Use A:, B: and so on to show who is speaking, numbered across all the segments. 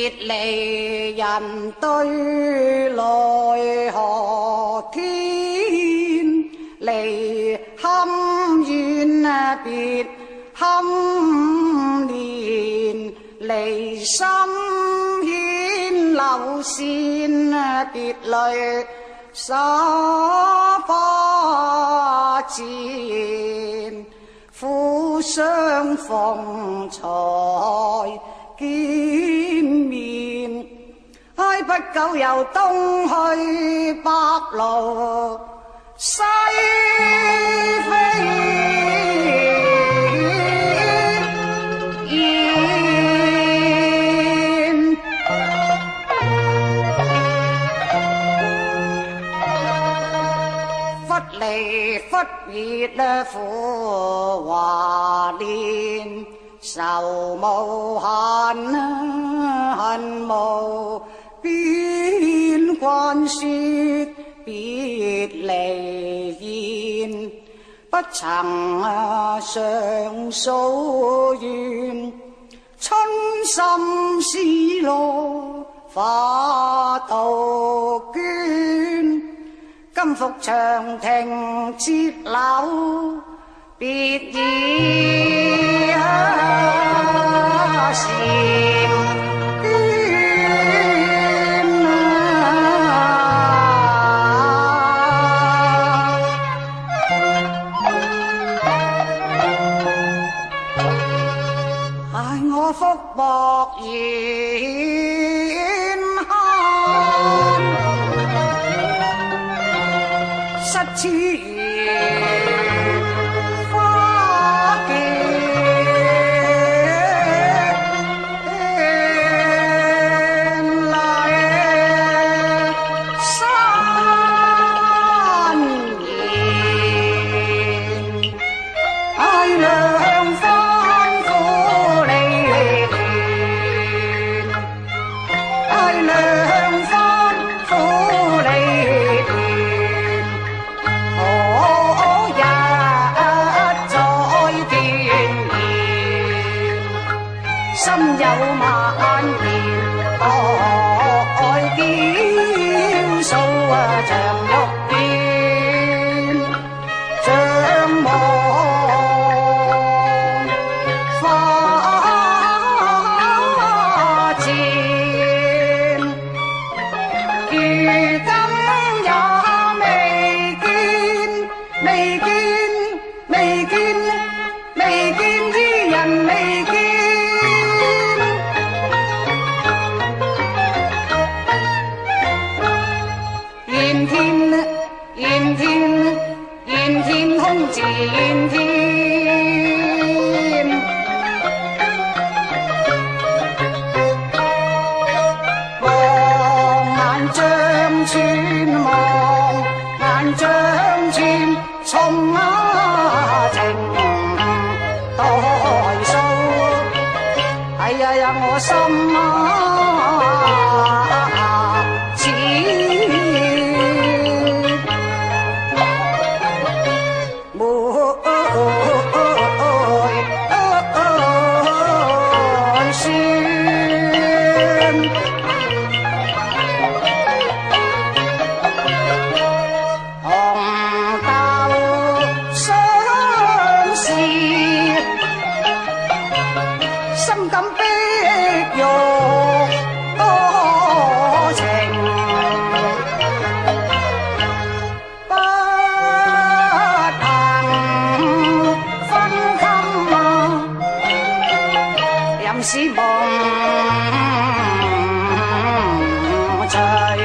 A: 離人對來何天？離堪遠別堪年，離心牽流線別淚灑花濺，苦相逢才見面，唉不久又東去白鷺西飛燕，忽離忽別苦華年，愁無限恨無邊，慣說別離言，不曾上訴怨，春心思路花杜鵑，今復長亭折柳別意禪我福薄言慳，失之如花澀麗山言，唉兩番苦離亂，唉兩番苦離亂，可一再斷言，心有萬言，愛嬌素像玉燕，像望花濺，如今也未見，未見，未見，未見伊人未見，怨天怨天怨天空自怨天，望眼將穿，望眼將穿，從情代數，哎呀呀我心似心感碧玉多情，不能分襟，任是夢隨。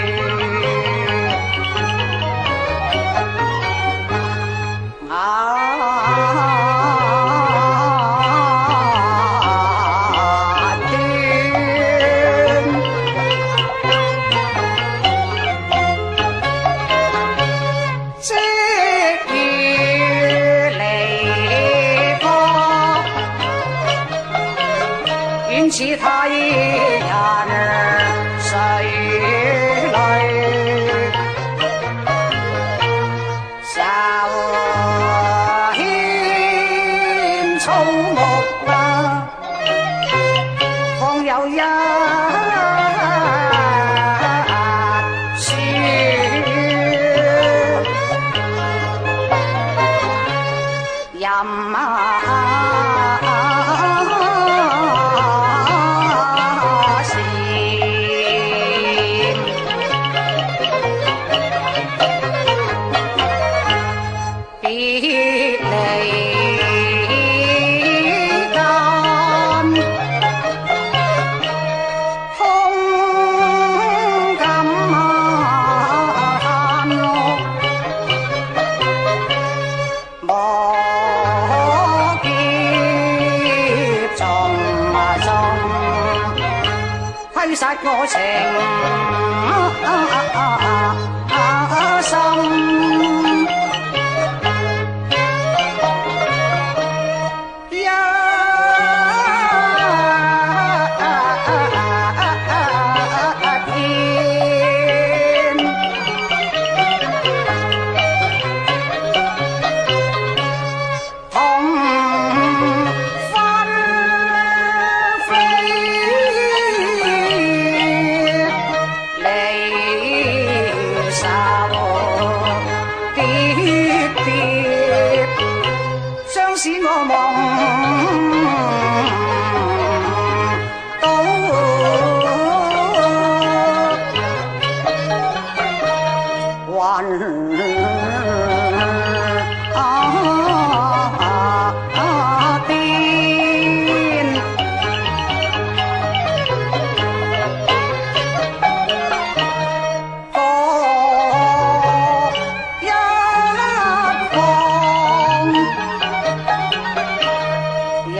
A: 即如離歌，遠似他人垂淚，愁牽草木，方有一追殺我情深。使我夢到雲邊，各一方。人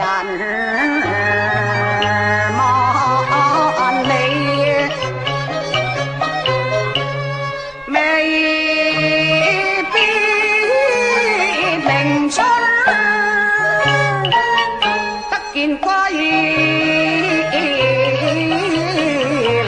A: 萬里，未必明春得見歸來。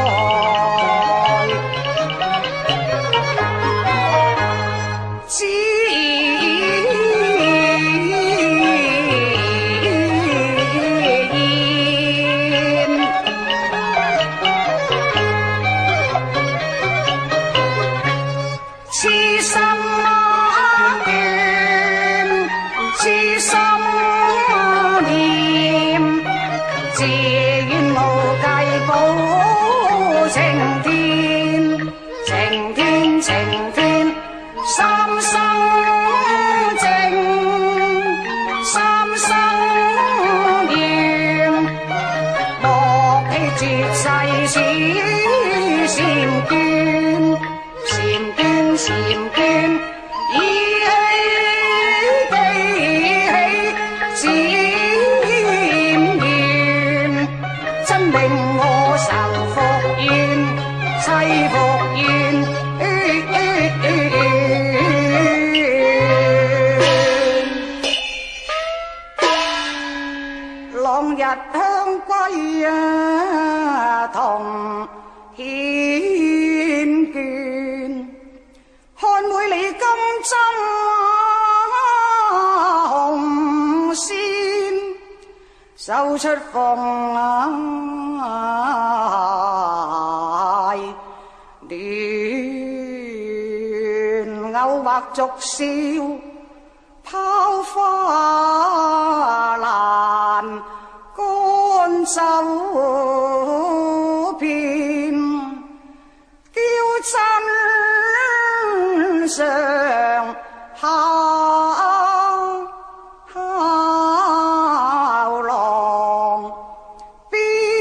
A: 痴心怨，痴心念，自願無計保晴天，晴天晴天，三生情，三生緣，莫欺絕世此嬋娟。嬋娟依稀記起漸遠，真令我愁復怨，妻復怨。朗日香歸同繾倦。看每里金針紅線，繡出鳳靄亂，偶或俗笑拋花蘭，乾酒片，嬌嗔上考浪，邊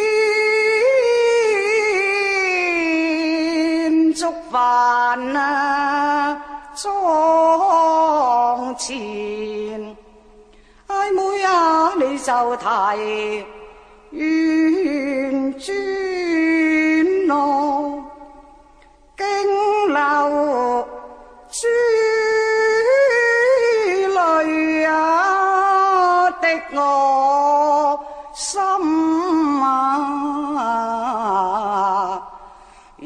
A: 竹帆妝前，唉妹啊你就提圓轉咯，經流珠淚滴我心願，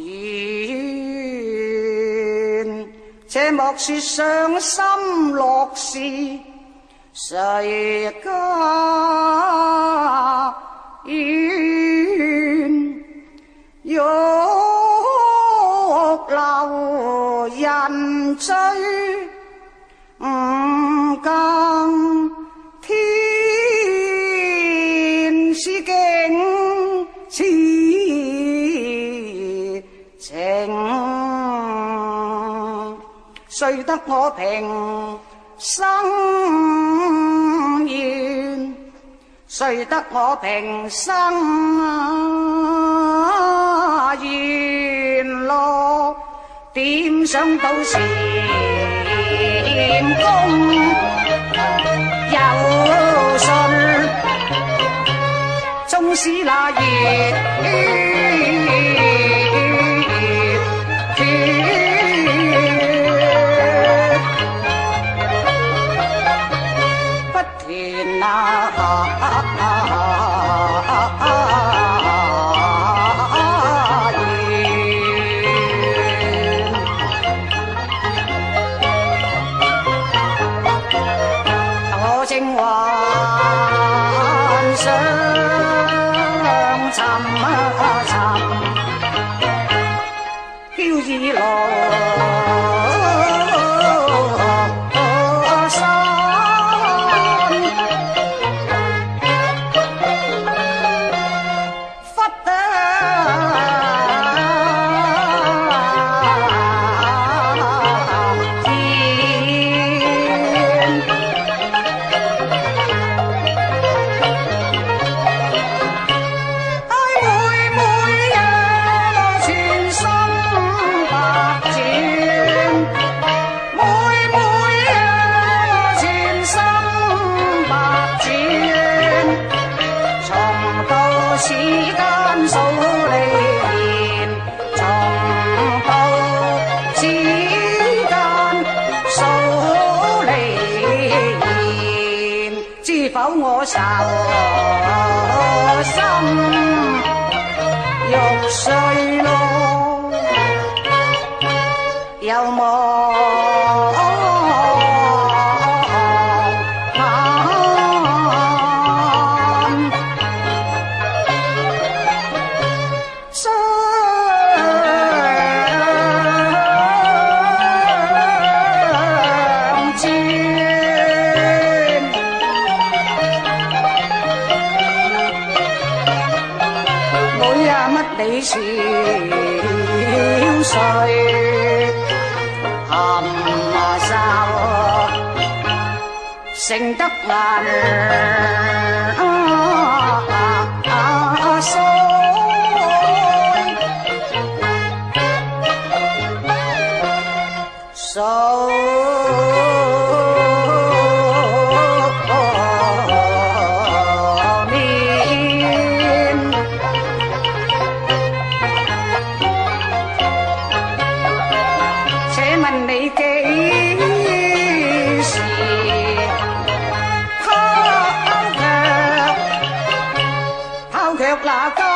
A: 且莫說傷心樂事，誰家園玉樓人醉唔更天，是境似情，誰得我平生願，誰得我平生願樂，點想到時公有信，縱使那月愁心欲碎咯，又望你憔悴含愁，成得顏腮。那金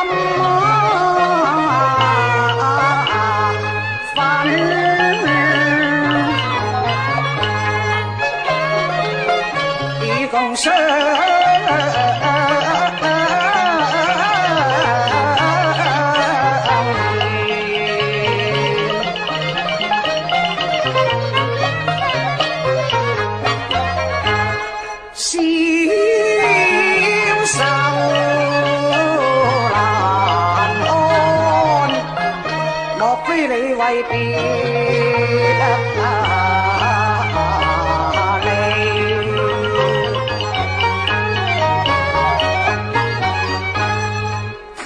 A: 粉與共相為別離，偷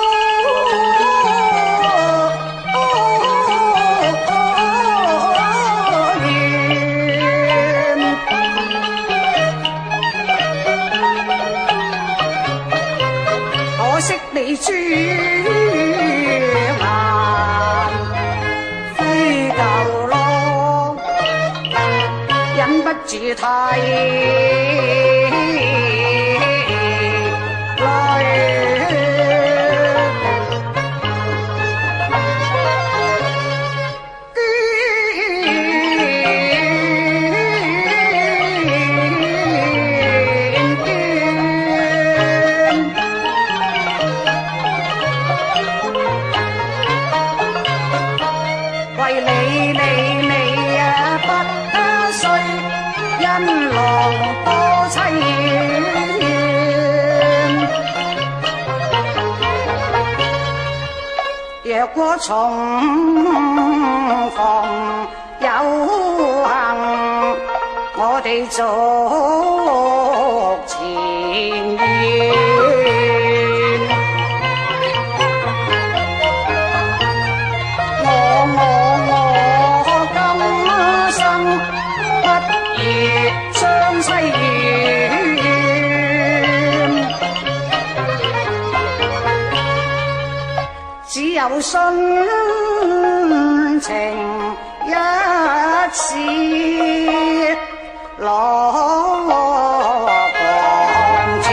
A: 怨，可惜你豬住太累，為你不需因郎多凄怨，若果重逢有幸，我哋續前緣。西園此只有殉情一次，落黄泉。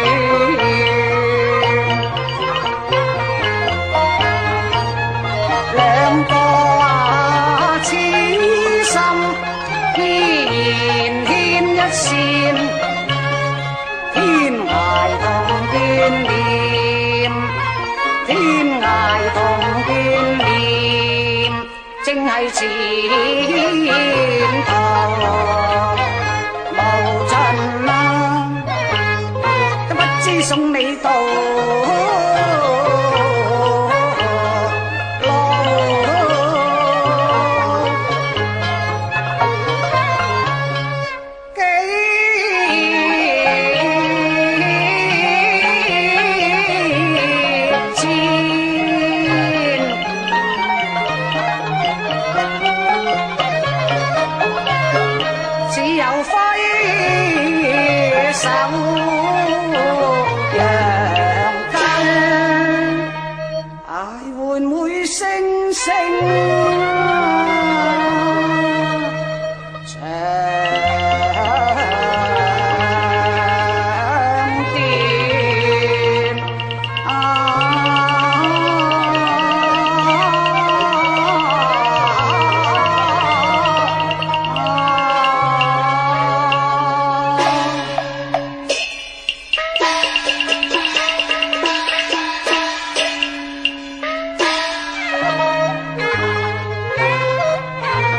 A: 兩個痴心翩翩一線，天涯同眷戀。天涯同眷戀，正係前途無盡啦，都不知送你到老。只有揮手揚燈，唉，會唔會星星長斷啊？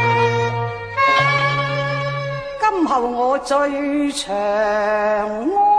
A: 今後我最長愛。